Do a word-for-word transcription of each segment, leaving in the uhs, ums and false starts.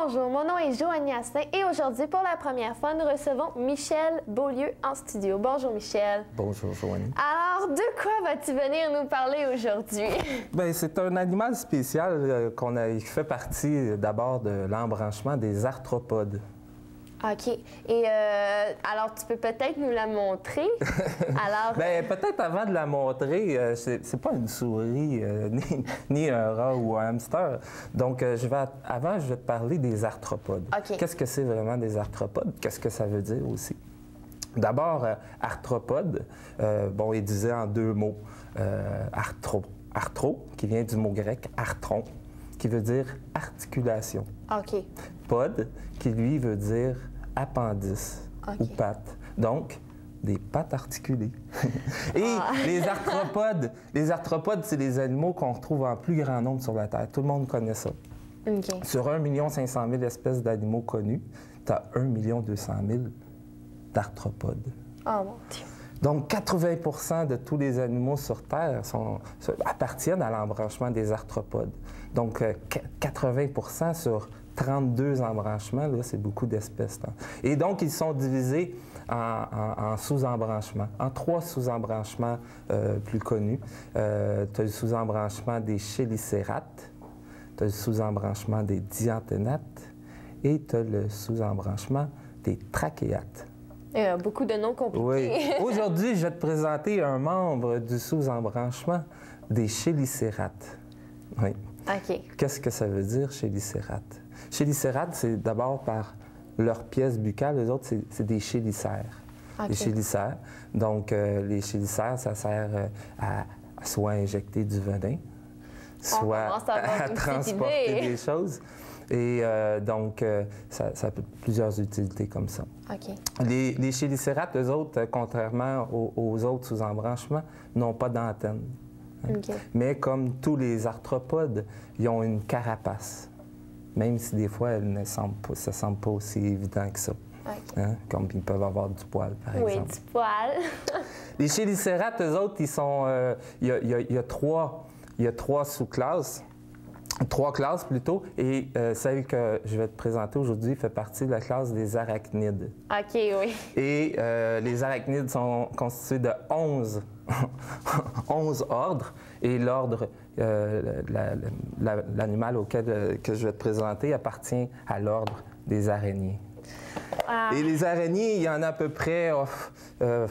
Bonjour, mon nom est Joanie Asselin et aujourd'hui, pour la première fois, nous recevons Michel Beaulieu en studio. Bonjour Michel. Bonjour Joanie. Alors, de quoi vas-tu venir nous parler aujourd'hui? Bien, c'est un animal spécial euh, qu'on a, qui fait partie euh, d'abord de l'embranchement des arthropodes. OK. Et euh, alors, tu peux peut-être nous la montrer? Alors... Bien, peut-être avant de la montrer, euh, c'est, c'est pas une souris, euh, ni, ni un rat ou un hamster. Donc, euh, je vais, avant, je vais te parler des arthropodes. OK. Qu'est-ce que c'est vraiment des arthropodes? Qu'est-ce que ça veut dire aussi? D'abord, euh, arthropode, euh, bon, il disait en deux mots. Euh, arthro, arthro, qui vient du mot grec arthron, qui veut dire articulation. OK. Pod, qui lui veut dire appendice OK. ou pattes. Donc, des pattes articulées. Et Ah. les arthropodes, les arthropodes, c'est des animaux qu'on retrouve en plus grand nombre sur la Terre. Tout le monde connaît ça. OK. Sur un million cinq cent mille espèces d'animaux connus, tu as un million deux cent mille d'arthropodes. Oh mon Dieu. Donc, quatre-vingts pour cent de tous les animaux sur Terre sont, appartiennent à l'embranchement des arthropodes. Donc, euh, quatre-vingts pour cent sur trente-deux embranchements, là, c'est beaucoup d'espèces. Là. Et donc, ils sont divisés en, en, en sous-embranchements, en trois sous-embranchements euh, plus connus. Euh, tu as le sous-embranchement des chélicérates, tu as le sous-embranchement des dianténates et tu as le sous-embranchement des trachéates. Il y a beaucoup de noms compliqués. Oui. Aujourd'hui, je vais te présenter un membre du sous-embranchement des chélicérates. Oui. OK. Qu'est-ce que ça veut dire, chélicérates? Chélicérates, c'est d'abord par leur pièce buccale. Les autres, c'est, c'est des chélicères. OK. Les chélicères. Donc, euh, les chélicères, ça sert euh, à, à soit injecter du venin, soit à, à transporter idée. des choses. Et euh, donc, euh, ça, ça a plusieurs utilités comme ça. OK. Les, les chélicérates, eux autres, contrairement aux, aux autres sous-embranchements, n'ont pas d'antenne. Hein. OK. Mais comme tous les arthropodes, ils ont une carapace, même si des fois, elle ne semble pas, ça ne semble pas aussi évident que ça. Okay. Hein? Comme ils peuvent avoir du poil, par oui, exemple. Oui, du poil. Les chélicérates, eux autres, ils sont... Euh, il y a, il y a, il y a trois, il y a trois sous-classes. Trois classes plutôt, et euh, celle que je vais te présenter aujourd'hui fait partie de la classe des arachnides. OK, oui. Et euh, les arachnides sont constitués de onze, onze ordres, et l'ordre, euh, la, la, l'animal auquel euh, que je vais te présenter appartient à l'ordre des araignées. Ah. Et les araignées, il y en a à peu près... Oh, euh,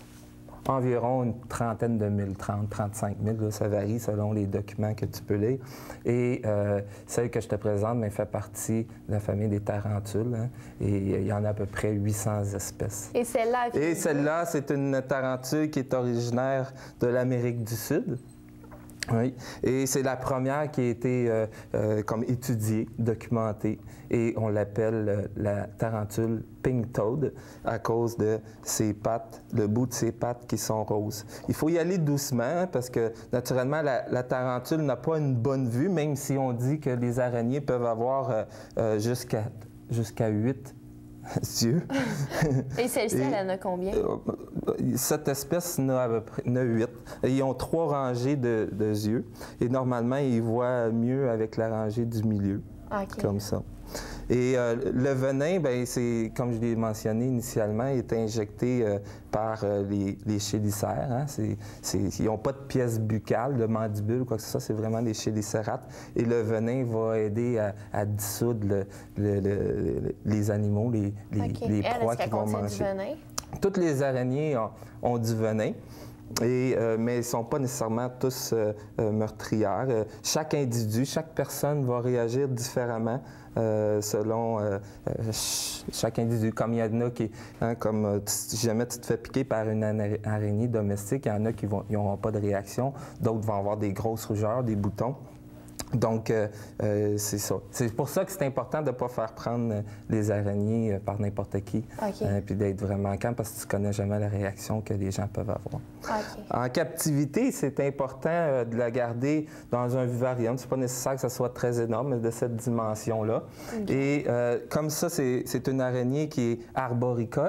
environ une trentaine de mille, trente, trente-cinq mille, là, ça varie selon les documents que tu peux lire. Et euh, celle que je te présente mais, fait partie de la famille des tarentules. Hein, et il y en a à peu près huit cents espèces. Et celle-là? Et celle-là, c'est une tarentule qui est originaire de l'Amérique du Sud. Oui, et c'est la première qui a été euh, euh, comme étudiée, documentée, et on l'appelle euh, la tarentule pink toad à cause de ses pattes, le bout de ses pattes qui sont roses. Il faut y aller doucement parce que naturellement la, la tarentule n'a pas une bonne vue, même si on dit que les araignées peuvent avoir euh, euh, jusqu'à jusqu'à huit yeux. Et celle-ci, et, elle en a combien? Cette espèce en a à peu près huit. Ils ont trois rangées de, de yeux. Et normalement, ils voient mieux avec la rangée du milieu. Okay. Comme ça. Et euh, le venin, bien, c'est, comme je l'ai mentionné initialement, est injecté euh, par euh, les, les chélicères. Hein. C'est, c'est, ils n'ont pas de pièce buccale, de mandibule, quoi que ce soit. C'est vraiment les chélicérates. Et le venin va aider à, à dissoudre le, le, le, les animaux, les, les, okay. les Elle, proies qu'ils vont manger. Du venin? Toutes les araignées ont, ont du venin. Et, euh, mais ils ne sont pas nécessairement tous euh, euh, meurtrières. Euh, chaque individu, chaque personne va réagir différemment euh, selon euh, ch chaque individu. Comme il y en a qui, hein, comme euh, si jamais tu te fais piquer par une araignée domestique, il y en a qui n'auront pas de réaction, d'autres vont avoir des grosses rougeurs, des boutons. Donc, euh, euh, c'est ça. C'est pour ça que c'est important de ne pas faire prendre les araignées par n'importe qui. Okay. Euh, puis d'être vraiment calme parce que tu ne connais jamais la réaction que les gens peuvent avoir. Okay. En captivité, c'est important euh, de la garder dans un vivarium. Ce n'est pas nécessaire que ça soit très énorme, mais de cette dimension-là. Okay. Et euh, comme ça, c'est une araignée qui est arboricole.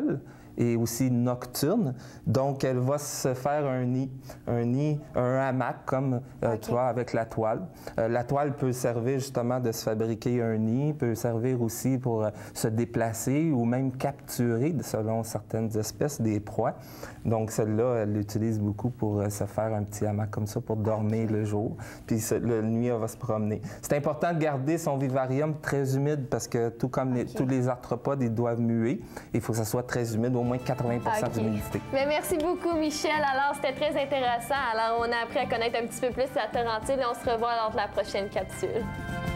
et aussi nocturne. Donc, elle va se faire un nid, un nid, un hamac comme, euh, okay. tu vois, avec la toile. Euh, la toile peut servir justement de se fabriquer un nid, peut servir aussi pour euh, se déplacer ou même capturer, selon certaines espèces, des proies. Donc, celle-là, elle l'utilise beaucoup pour euh, se faire un petit hamac comme ça pour dormir okay. le jour. Puis, la nuit, elle va se promener. C'est important de garder son vivarium très humide parce que tout comme les, okay. tous les arthropodes, ils doivent muer. Il faut que ça soit très humide, au moins quatre-vingts pour cent okay. d'humidité. Mais merci beaucoup, Michel. Alors, c'était très intéressant. Alors, on a appris à connaître un petit peu plus la Tarentule et on se revoit lors de la prochaine capsule.